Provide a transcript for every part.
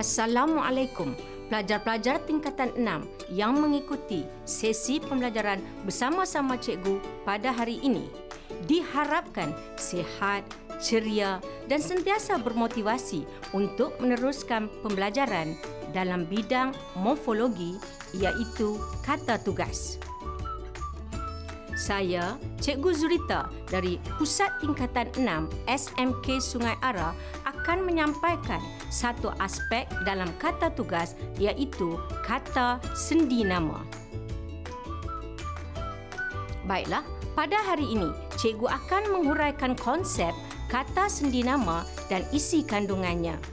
Assalamualaikum, pelajar-pelajar tingkatan 6 yang mengikuti sesi pembelajaran bersama-sama cikgu pada hari ini. Diharapkan sihat, ceria dan sentiasa bermotivasi untuk meneruskan pembelajaran dalam bidang morfologi iaitu kata tugas. Saya, Cikgu Zurita dari Pusat Tingkatan 6 SMK Sungai Ara akan menyampaikan satu aspek dalam kata tugas iaitu kata sendi nama. Baiklah, pada hari ini cikgu akan menghuraikan konsep kata sendi nama dan isi kandungannya.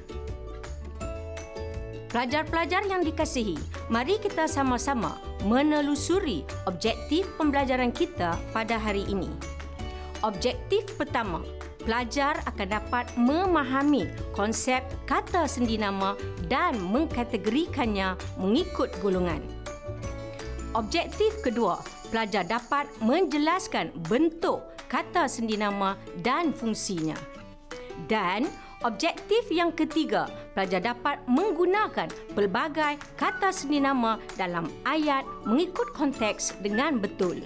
Pelajar-pelajar yang dikasihi, mari kita sama-sama menelusuri objektif pembelajaran kita pada hari ini. Objektif pertama, pelajar akan dapat memahami konsep kata sendi nama dan mengkategorikannya mengikut golongan. Objektif kedua, pelajar dapat menjelaskan bentuk kata sendi nama dan fungsinya. Dan objektif yang ketiga, pelajar dapat menggunakan pelbagai kata sendi nama dalam ayat mengikut konteks dengan betul.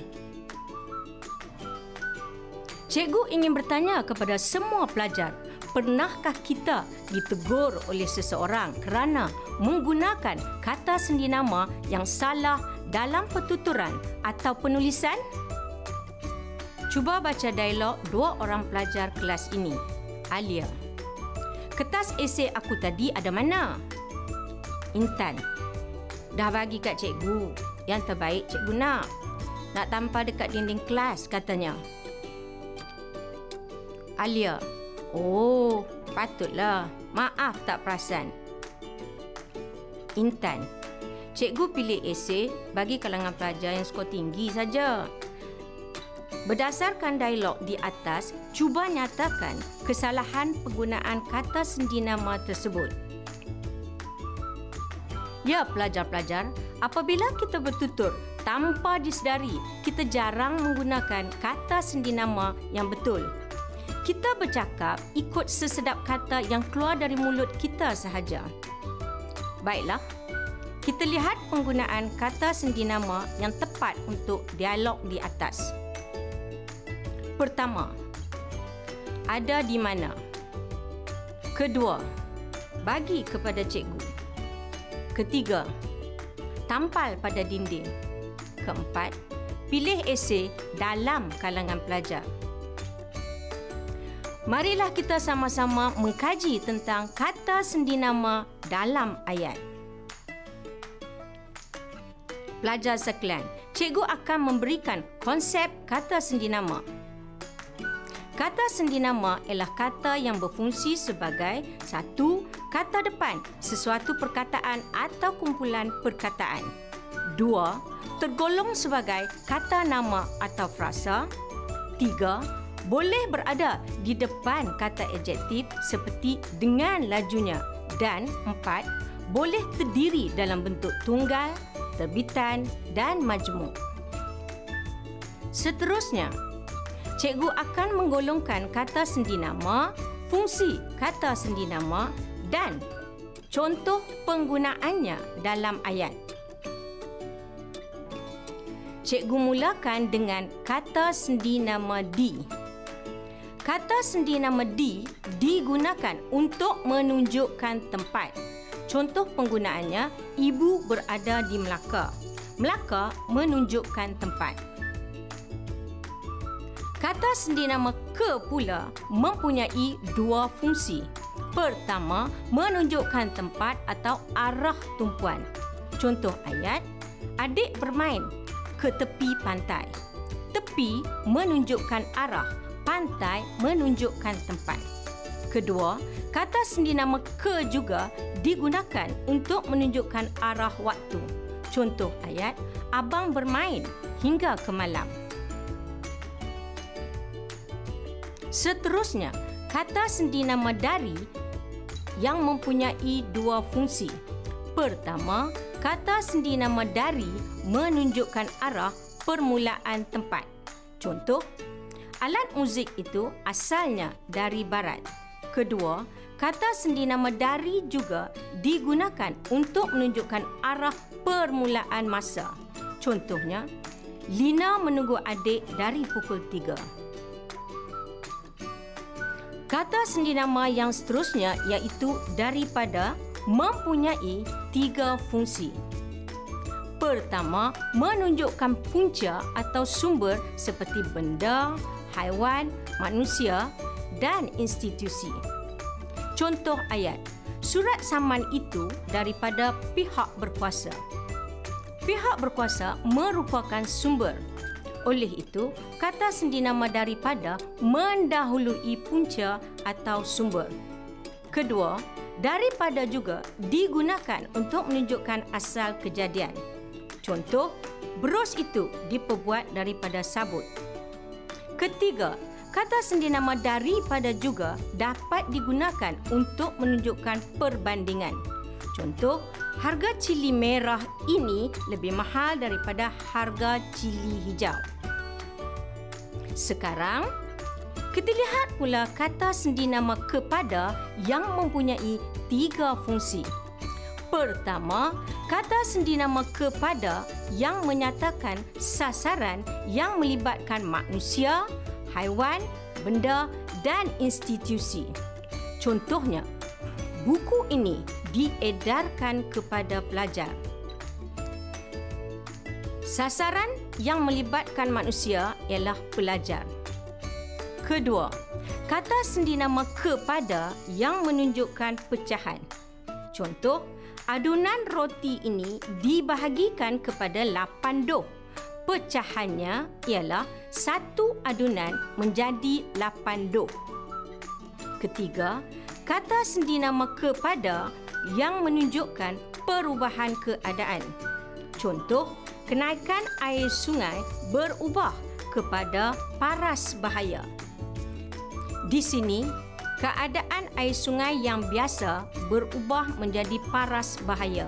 Cikgu ingin bertanya kepada semua pelajar, pernahkah kita ditegur oleh seseorang kerana menggunakan kata sendi nama yang salah dalam pertuturan atau penulisan? Cuba baca dialog dua orang pelajar kelas ini. Alia: kertas esei aku tadi ada mana? Intan: dah bagi kat cikgu. Yang terbaik cikgu nak tampal dekat dinding kelas katanya. Alia: oh, patutlah. Maaf tak perasan. Intan: cikgu pilih esei bagi kalangan pelajar yang skor tinggi saja. Berdasarkan dialog di atas, cuba nyatakan kesalahan penggunaan kata sendi nama tersebut. Ya, pelajar-pelajar, apabila kita bertutur tanpa disedari, kita jarang menggunakan kata sendi nama yang betul. Kita bercakap ikut sesedap kata yang keluar dari mulut kita sahaja. Baiklah, kita lihat penggunaan kata sendi nama yang tepat untuk dialog di atas. Pertama, ada di mana. Kedua, bagi kepada cikgu. Ketiga, tampal pada dinding. Keempat, pilih esei dalam kalangan pelajar. Marilah kita sama-sama mengkaji tentang kata sendi nama dalam ayat. Pelajar sekalian, cikgu akan memberikan konsep kata sendi nama. Kata sendi nama ialah kata yang berfungsi sebagai satu, kata depan sesuatu perkataan atau kumpulan perkataan. Dua, tergolong sebagai kata nama atau frasa. Tiga, boleh berada di depan kata adjektif seperti dengan lajunya. Dan empat, boleh terdiri dalam bentuk tunggal, terbitan dan majmuk. Seterusnya, cikgu akan menggolongkan kata sendi nama, fungsi kata sendi nama dan contoh penggunaannya dalam ayat. Cikgu mulakan dengan kata sendi nama di. Kata sendi nama di digunakan untuk menunjukkan tempat. Contoh penggunaannya, ibu berada di Melaka. Melaka menunjukkan tempat. Kata sendi nama ke pula mempunyai dua fungsi. Pertama, menunjukkan tempat atau arah tumpuan. Contoh ayat, adik bermain ke tepi pantai. Tepi menunjukkan arah, pantai menunjukkan tempat. Kedua, kata sendi nama ke juga digunakan untuk menunjukkan arah waktu. Contoh ayat, abang bermain hingga ke malam. Seterusnya, kata sendi nama dari yang mempunyai dua fungsi. Pertama, kata sendi nama dari menunjukkan arah permulaan tempat. Contoh, alat muzik itu asalnya dari barat. Kedua, kata sendi nama dari juga digunakan untuk menunjukkan arah permulaan masa. Contohnya, Lina menunggu adik dari pukul 3. Kata sendi nama yang seterusnya iaitu daripada mempunyai 3 fungsi. Pertama, menunjukkan punca atau sumber seperti benda, haiwan, manusia dan institusi. Contoh ayat, surat saman itu daripada pihak berkuasa. Pihak berkuasa merupakan sumber. Oleh itu, kata sendi nama daripada mendahului punca atau sumber. Kedua, daripada juga digunakan untuk menunjukkan asal kejadian. Contoh, berus itu diperbuat daripada sabut. Ketiga, kata sendi nama daripada juga dapat digunakan untuk menunjukkan perbandingan. Contoh, harga cili merah ini lebih mahal daripada harga cili hijau. Sekarang, kita lihat pula kata sendi nama kepada yang mempunyai 3 fungsi. Pertama, kata sendi nama kepada yang menyatakan sasaran yang melibatkan manusia, haiwan, benda dan institusi. Contohnya, buku ini diedarkan kepada pelajar. Sasaran yang melibatkan manusia ialah pelajar. Kedua, kata sendi nama kepada yang menunjukkan pecahan. Contoh, adunan roti ini dibahagikan kepada 8 doh. Pecahannya ialah 1 adunan menjadi 8 doh. Ketiga, kata sendi nama kepada yang menunjukkan perubahan keadaan. Contoh, kenaikan air sungai berubah kepada paras bahaya. Di sini, keadaan air sungai yang biasa berubah menjadi paras bahaya.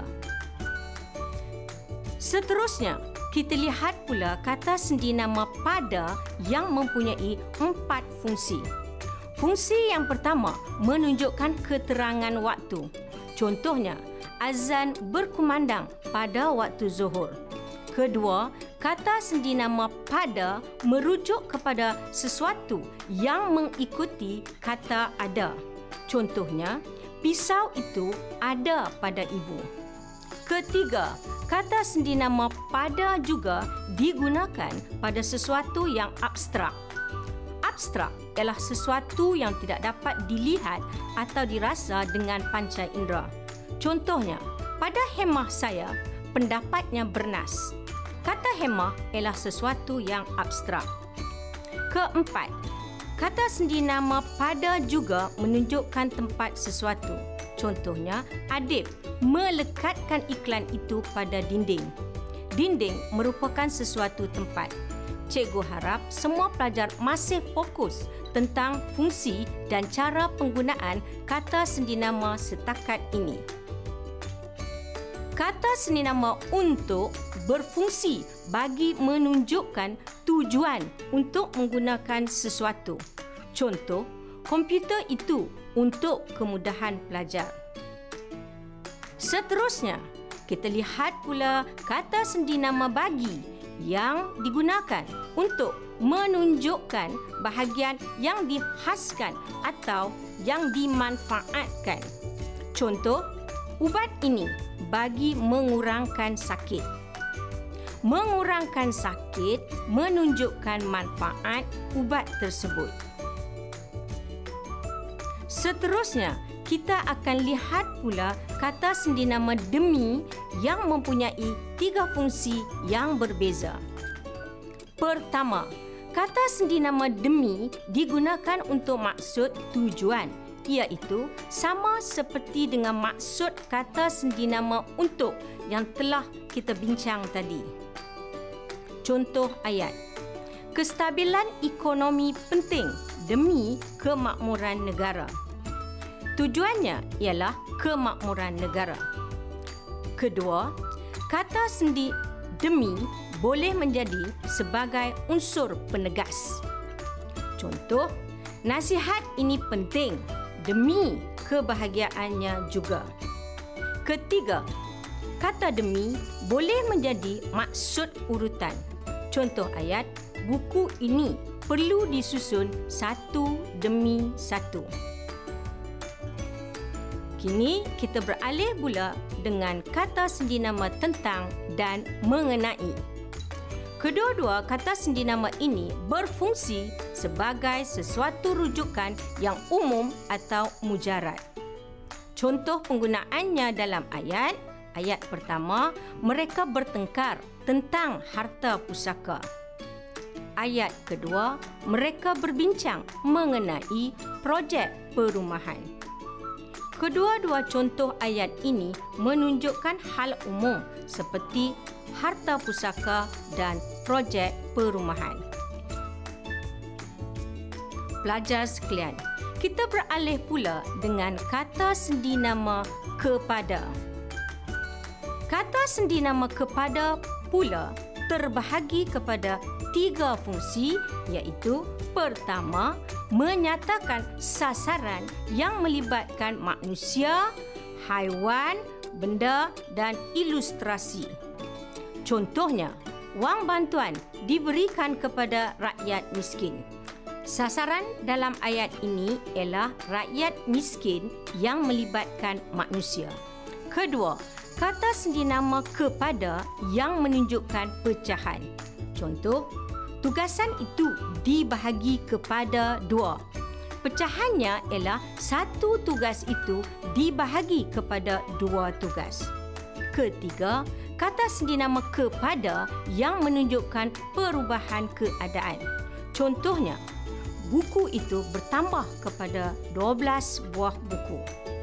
Seterusnya, kita lihat pula kata sendi nama pada yang mempunyai 4 fungsi. Fungsi yang pertama menunjukkan keterangan waktu. Contohnya, azan berkumandang pada waktu zuhur. Kedua, kata sendi nama pada merujuk kepada sesuatu yang mengikuti kata ada. Contohnya, pisau itu ada pada ibu. Ketiga, kata sendi nama pada juga digunakan pada sesuatu yang abstrak. Abstrak ialah sesuatu yang tidak dapat dilihat atau dirasa dengan panca indera. Contohnya, pada hemah saya, pendapatnya bernas. Kata hemah ialah sesuatu yang abstrak. Keempat, kata sendi nama pada juga menunjukkan tempat sesuatu. Contohnya, Adib melekatkan iklan itu pada dinding. Dinding merupakan sesuatu tempat. Cikgu harap semua pelajar masih fokus tentang fungsi dan cara penggunaan kata sendi nama setakat ini. Kata sendi nama untuk berfungsi bagi menunjukkan tujuan untuk menggunakan sesuatu. Contoh, komputer itu untuk kemudahan pelajar. Seterusnya, kita lihat pula kata sendi nama bagi yang digunakan untuk menunjukkan bahagian yang dikhaskan atau yang dimanfaatkan. Contoh, ubat ini bagi mengurangkan sakit. Mengurangkan sakit menunjukkan manfaat ubat tersebut. Seterusnya, kita akan lihat pula kata sendi nama demi yang mempunyai 3 fungsi yang berbeza. Pertama, kata sendi nama demi digunakan untuk maksud tujuan, iaitu sama seperti dengan maksud kata sendi nama untuk yang telah kita bincang tadi. Contoh ayat, kestabilan ekonomi penting demi kemakmuran negara. Tujuannya ialah kemakmuran negara. Kedua, kata sendi demi boleh menjadi sebagai unsur penegas. Contoh, nasihat ini penting demi kebahagiaannya juga. Ketiga, kata demi boleh menjadi maksud urutan. Contoh ayat, buku ini perlu disusun satu demi satu. Kini kita beralih pula dengan kata sendinama tentang dan mengenai. Kedua-dua kata sendinama ini berfungsi sebagai sesuatu rujukan yang umum atau mujarad. Contoh penggunaannya dalam ayat pertama, mereka bertengkar tentang harta pusaka. Ayat kedua, mereka berbincang mengenai projek perumahan. Kedua-dua contoh ayat ini menunjukkan hal umum seperti harta pusaka dan projek perumahan. Pelajar sekalian, kita beralih pula dengan kata sendinama kepada. Kata sendinama kepada pula terbahagi kepada 3 fungsi, iaitu pertama, menyatakan sasaran yang melibatkan manusia, haiwan, benda dan ilustrasi. Contohnya, wang bantuan diberikan kepada rakyat miskin. Sasaran dalam ayat ini ialah rakyat miskin yang melibatkan manusia. Kedua, kata sendinama kepada yang menunjukkan pecahan. Contoh, tugasan itu dibahagi kepada 2. Pecahannya ialah satu tugas itu dibahagi kepada 2 tugas. Ketiga, kata sendinama kepada yang menunjukkan perubahan keadaan. Contohnya, buku itu bertambah kepada 12 buah buku.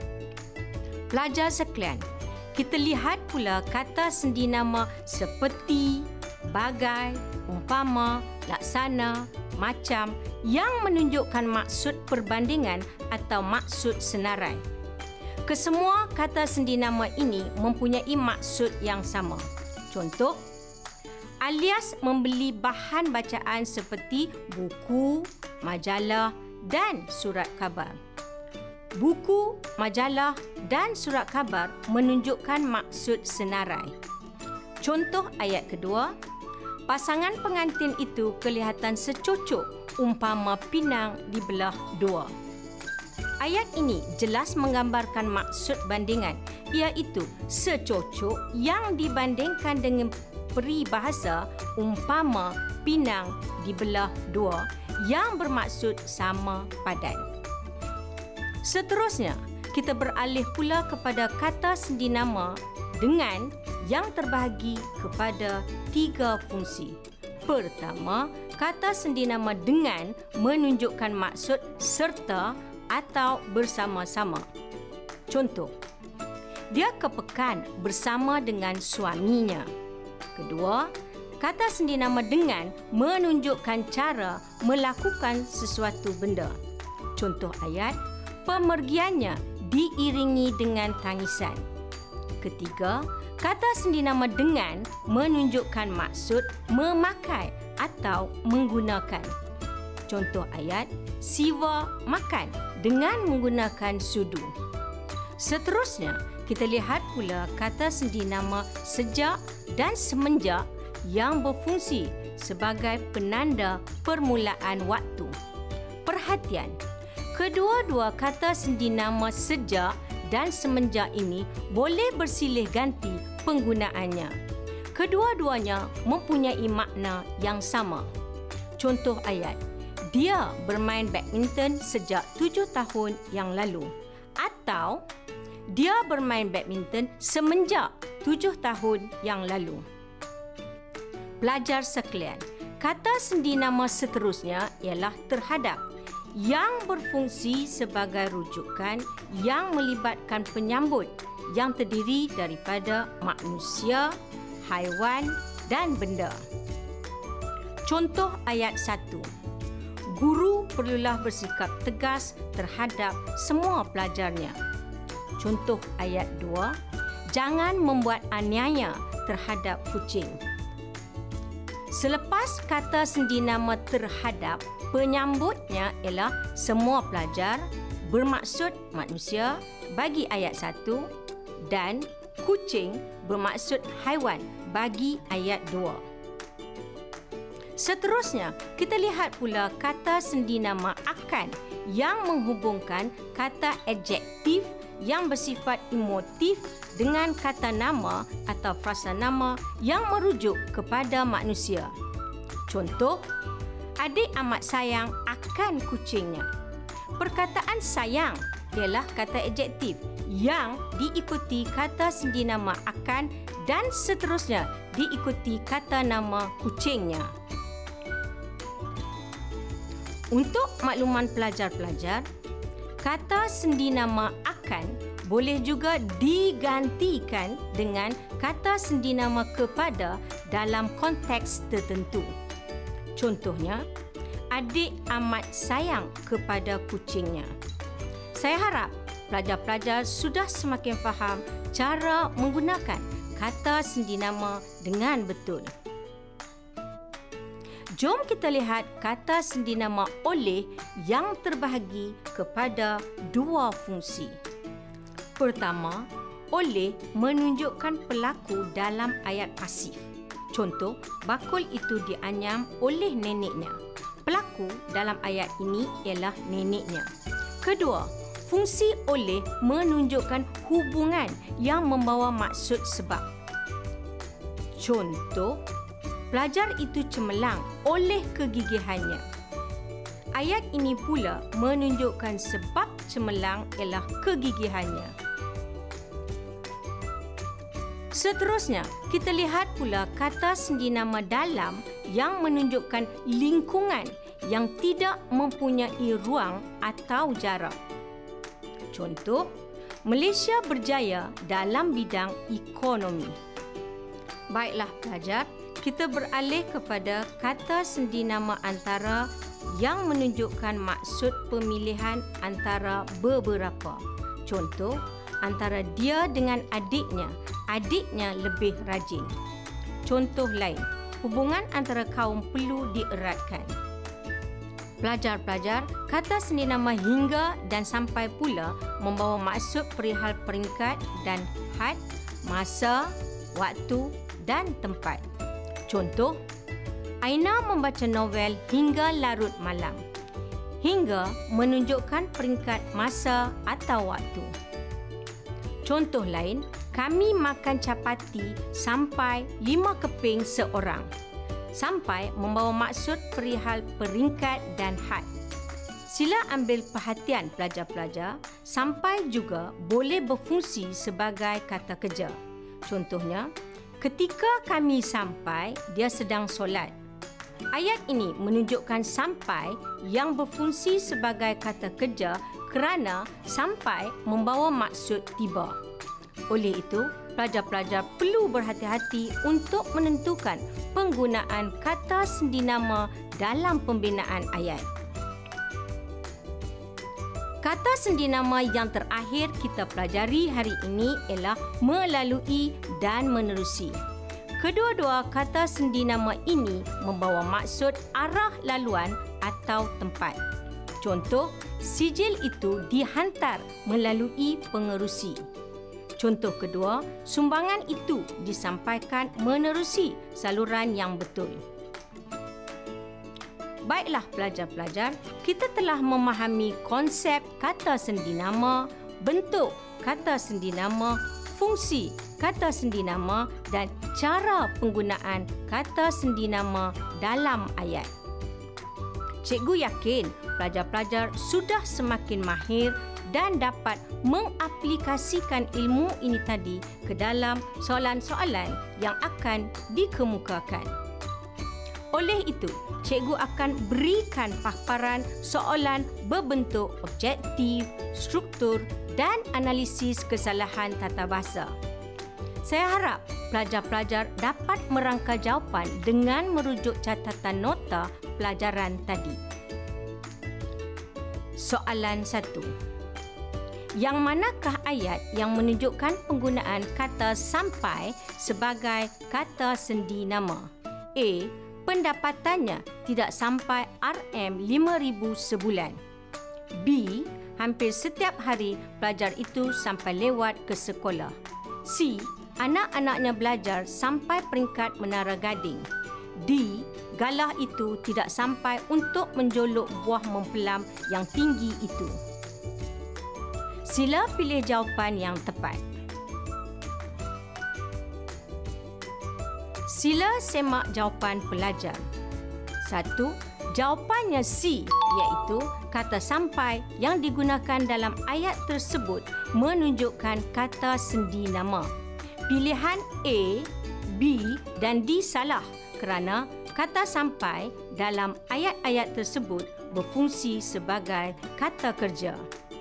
Pelajar sekalian, kita lihat pula kata sendinama seperti, bagai, umpama, laksana, macam yang menunjukkan maksud perbandingan atau maksud senarai. Kesemua kata sendinama ini mempunyai maksud yang sama. Contoh, alias membeli bahan bacaan seperti buku, majalah dan surat khabar. Buku, majalah dan surat khabar menunjukkan maksud senarai. Contoh ayat kedua, pasangan pengantin itu kelihatan secocok umpama pinang dibelah 2. Ayat ini jelas menggambarkan maksud bandingan, iaitu secocok yang dibandingkan dengan peribahasa umpama pinang dibelah 2 yang bermaksud sama padan. Seterusnya, kita beralih pula kepada kata sendinama dengan yang terbahagi kepada 3 fungsi. Pertama, kata sendinama dengan menunjukkan maksud serta atau bersama-sama. Contoh, dia ke pekan bersama dengan suaminya. Kedua, kata sendinama dengan menunjukkan cara melakukan sesuatu benda. Contoh ayat, pemergiannya diiringi dengan tangisan. Ketiga, kata sendinama dengan menunjukkan maksud memakai atau menggunakan. Contoh ayat, Siva makan dengan menggunakan sudu. Seterusnya, kita lihat pula kata sendinama sejak dan semenjak yang berfungsi sebagai penanda permulaan waktu. Perhatian, kedua-dua kata sendinama sejak dan semenjak ini boleh bersilih ganti penggunaannya. Kedua-duanya mempunyai makna yang sama. Contoh ayat, dia bermain badminton sejak 7 tahun yang lalu. Atau, dia bermain badminton semenjak 7 tahun yang lalu. Pelajar sekalian, kata sendinama seterusnya ialah terhadap yang berfungsi sebagai rujukan yang melibatkan penyambut yang terdiri daripada manusia, haiwan dan benda. Contoh ayat 1. Guru perlulah bersikap tegas terhadap semua pelajarnya. Contoh ayat 2. Jangan membuat aniaya terhadap kucing. Selepas kata sendinama terhadap, penyambutnya ialah semua pelajar bermaksud manusia bagi ayat 1 dan kucing bermaksud haiwan bagi ayat 2. Seterusnya, kita lihat pula kata sendi nama akan yang menghubungkan kata adjektif yang bersifat emotif dengan kata nama atau frasa nama yang merujuk kepada manusia. Contoh, adik amat sayang akan kucingnya. Perkataan sayang ialah kata adjektif yang diikuti kata sendi nama akan dan seterusnya diikuti kata nama kucingnya. Untuk makluman pelajar-pelajar, kata sendi nama akan boleh juga digantikan dengan kata sendi nama kepada dalam konteks tertentu. Contohnya, adik amat sayang kepada kucingnya. Saya harap pelajar-pelajar sudah semakin faham cara menggunakan kata sendi nama dengan betul. Jom kita lihat kata sendi nama oleh yang terbahagi kepada dua fungsi. Pertama, oleh menunjukkan pelaku dalam ayat pasif. Contoh, bakul itu dianyam oleh neneknya. Pelaku dalam ayat ini ialah neneknya. Kedua, fungsi oleh menunjukkan hubungan yang membawa maksud sebab. Contoh, pelajar itu cemerlang oleh kegigihannya. Ayat ini pula menunjukkan sebab cemerlang ialah kegigihannya. Seterusnya, kita lihat pula kata sendi nama dalam yang menunjukkan lingkungan yang tidak mempunyai ruang atau jarak. Contoh, Malaysia berjaya dalam bidang ekonomi. Baiklah pelajar, kita beralih kepada kata sendi nama antara yang menunjukkan maksud pemilihan antara beberapa. Contoh, antara dia dengan adiknya lebih rajin. Contoh lain, hubungan antara kaum perlu dieratkan. Pelajar-pelajar, kata sendi nama hingga dan sampai pula membawa maksud perihal peringkat dan had, masa, waktu dan tempat. Contoh, Aina membaca novel hingga larut malam. Hingga menunjukkan peringkat masa atau waktu. Contoh lain, kami makan capati sampai 5 keping seorang. Sampai membawa maksud perihal peringkat dan had. Sila ambil perhatian pelajar-pelajar, sampai juga boleh berfungsi sebagai kata kerja. Contohnya, ketika kami sampai, dia sedang solat. Ayat ini menunjukkan sampai yang berfungsi sebagai kata kerja kerana sampai membawa maksud tiba. Oleh itu, pelajar-pelajar perlu berhati-hati untuk menentukan penggunaan kata sendi nama dalam pembinaan ayat. Kata sendi nama yang terakhir kita pelajari hari ini ialah melalui dan menerusi. Kedua-dua kata sendi nama ini membawa maksud arah laluan atau tempat. Contoh, sijil itu dihantar melalui pengerusi. Contoh kedua, sumbangan itu disampaikan menerusi saluran yang betul. Baiklah pelajar-pelajar, kita telah memahami konsep kata sendi nama, bentuk kata sendi nama, fungsi kata sendi nama dan cara penggunaan kata sendi nama dalam ayat. Cikgu yakin pelajar-pelajar sudah semakin mahir dan dapat mengaplikasikan ilmu ini tadi ke dalam soalan-soalan yang akan dikemukakan. Oleh itu, cikgu akan berikan paparan soalan berbentuk objektif, struktur dan analisis kesalahan tata bahasa. Saya harap pelajar-pelajar dapat merangka jawapan dengan merujuk catatan nota pelajaran tadi. Soalan 1. Yang manakah ayat yang menunjukkan penggunaan kata sampai sebagai kata sendi nama? A. Pendapatannya tidak sampai RM5,000 sebulan. B. hampir setiap hari pelajar itu sampai lewat ke sekolah. C. Anak-anaknya belajar sampai peringkat Menara Gading. D. Galah itu tidak sampai untuk menjolok buah mempelam yang tinggi itu. Sila pilih jawapan yang tepat. Sila semak jawapan pelajar. 1. Jawapannya C, iaitu kata sampai yang digunakan dalam ayat tersebut menunjukkan kata sendi nama. Pilihan A, B dan D salah kerana kata sampai dalam ayat-ayat tersebut berfungsi sebagai kata kerja.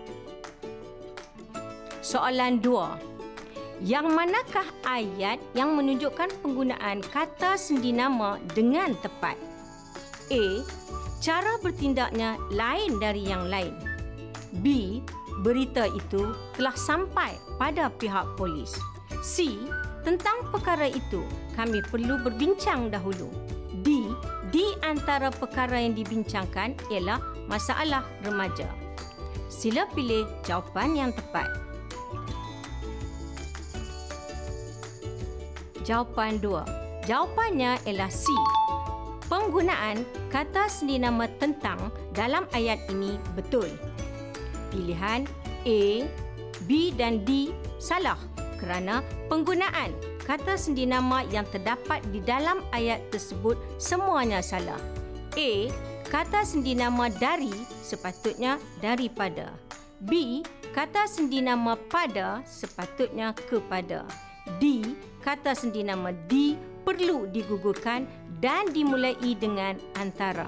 Soalan 2. Yang manakah ayat yang menunjukkan penggunaan kata sendi nama dengan tepat? A. Cara bertindaknya lain dari yang lain. B. Berita itu telah sampai pada pihak polis. C. Tentang perkara itu, kami perlu berbincang dahulu. D. Di antara perkara yang dibincangkan ialah masalah remaja. Sila pilih jawapan yang tepat. Jawapan 2. Jawapannya ialah C. Penggunaan kata sendi nama tentang dalam ayat ini betul. Pilihan A, B dan D salah kerana penggunaan kata sendi nama yang terdapat di dalam ayat tersebut semuanya salah. A. Kata sendi nama dari sepatutnya daripada. B. Kata sendi nama pada sepatutnya kepada. D. Kata sendi nama di perlu digugurkan dan dimulai dengan antara.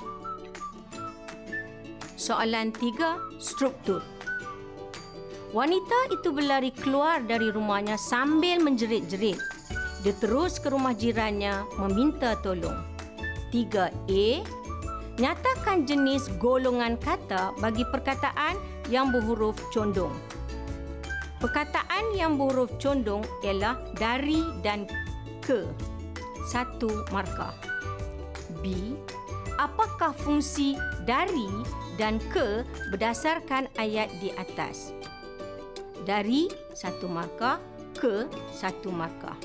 Soalan 3. Struktur. Wanita itu berlari keluar dari rumahnya sambil menjerit-jerit. Dia terus ke rumah jirannya meminta tolong. 3A. Nyatakan jenis golongan kata bagi perkataan yang berhuruf condong. Perkataan yang berhuruf condong ialah dari dan ke. 1 markah. B. Apakah fungsi dari dan ke berdasarkan ayat di atas? Dari 1 markah, ke 1 markah.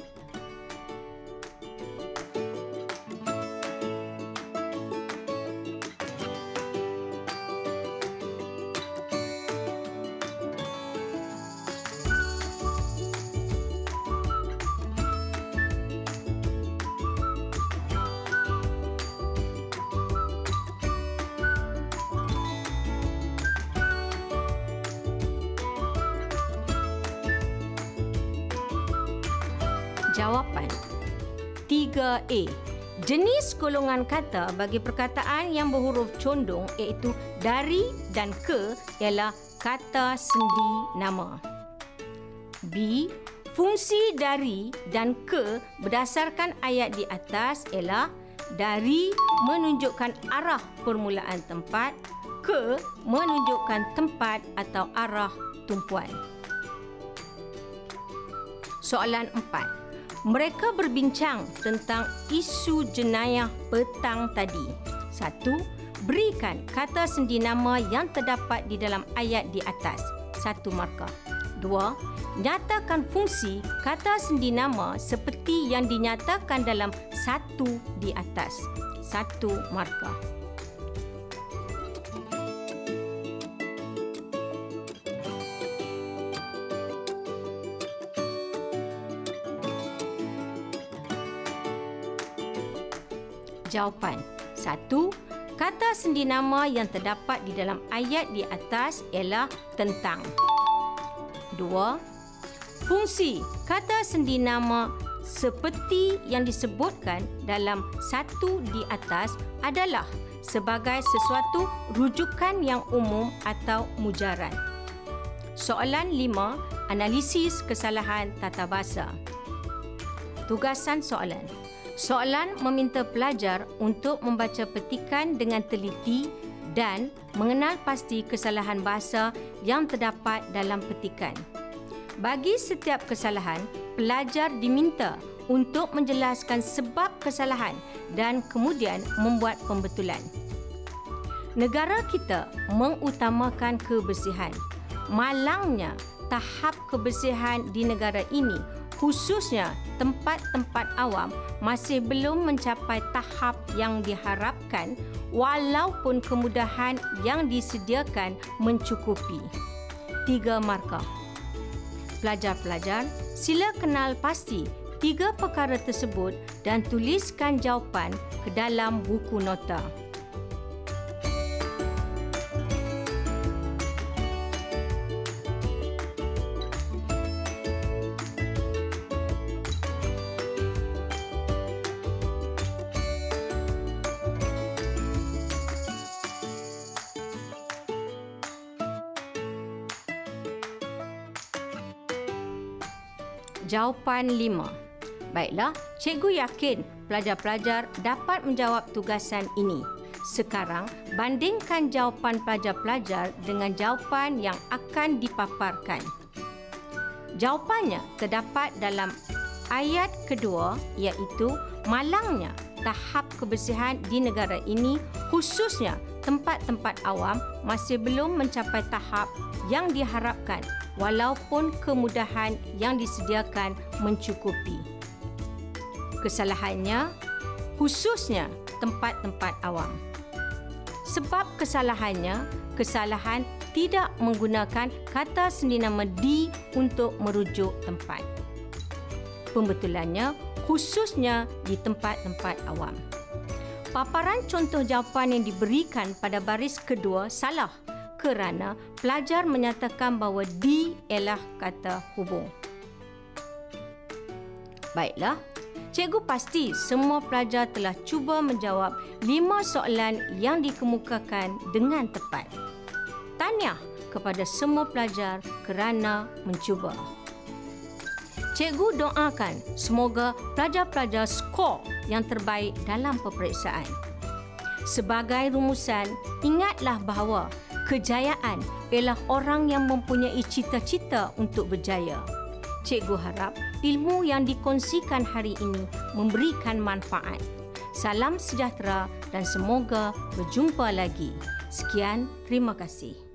Jawapan 3A. Jenis golongan kata bagi perkataan yang berhuruf condong iaitu dari dan ke ialah kata sendi nama. B. Fungsi dari dan ke berdasarkan ayat di atas ialah dari menunjukkan arah permulaan tempat, ke menunjukkan tempat atau arah tumpuan. Soalan 4. Mereka berbincang tentang isu jenayah petang tadi. 1. Berikan kata sendi nama yang terdapat di dalam ayat di atas. 1 markah. 2. Nyatakan fungsi kata sendi nama seperti yang dinyatakan dalam 1 di atas. 1 markah. Jawapan 1. Kata sendi nama yang terdapat di dalam ayat di atas ialah tentang. 2. Fungsi kata sendi nama seperti yang disebutkan dalam 1 di atas adalah sebagai sesuatu rujukan yang umum atau mujarad. Soalan 5. Analisis kesalahan tatabahasa. Tugasan soalan. Soalan meminta pelajar untuk membaca petikan dengan teliti dan mengenal pasti kesalahan bahasa yang terdapat dalam petikan. Bagi setiap kesalahan, pelajar diminta untuk menjelaskan sebab kesalahan dan kemudian membuat pembetulan. Negara kita mengutamakan kebersihan. Malangnya, tahap kebersihan di negara ini, khususnya tempat-tempat awam, masih belum mencapai tahap yang diharapkan walaupun kemudahan yang disediakan mencukupi. 3 markah. Pelajar-pelajar, sila kenal pasti 3 perkara tersebut dan tuliskan jawapan ke dalam buku nota. Jawapan 5. Baiklah, cikgu yakin pelajar-pelajar dapat menjawab tugasan ini. Sekarang, bandingkan jawapan pelajar-pelajar dengan jawapan yang akan dipaparkan. Jawapannya terdapat dalam ayat kedua, iaitu malangnya tahap kebersihan di negara ini, khususnya tempat-tempat awam, masih belum mencapai tahap yang diharapkan walaupun kemudahan yang disediakan mencukupi. Kesalahannya, khususnya tempat-tempat awam. Sebab kesalahan tidak menggunakan kata sendinama di untuk merujuk tempat. Pembetulannya, khususnya di tempat-tempat awam. Paparan contoh jawapan yang diberikan pada baris kedua salah kerana pelajar menyatakan bahawa di ialah kata hubung. Baiklah, cikgu pasti semua pelajar telah cuba menjawab 5 soalan yang dikemukakan dengan tepat. Tahniah kepada semua pelajar kerana mencuba. Cikgu doakan semoga pelajar-pelajar skor yang terbaik dalam peperiksaan. Sebagai rumusan, ingatlah bahawa kejayaan ialah orang yang mempunyai cita-cita untuk berjaya. Cikgu harap ilmu yang dikongsikan hari ini memberikan manfaat. Salam sejahtera dan semoga berjumpa lagi. Sekian, terima kasih.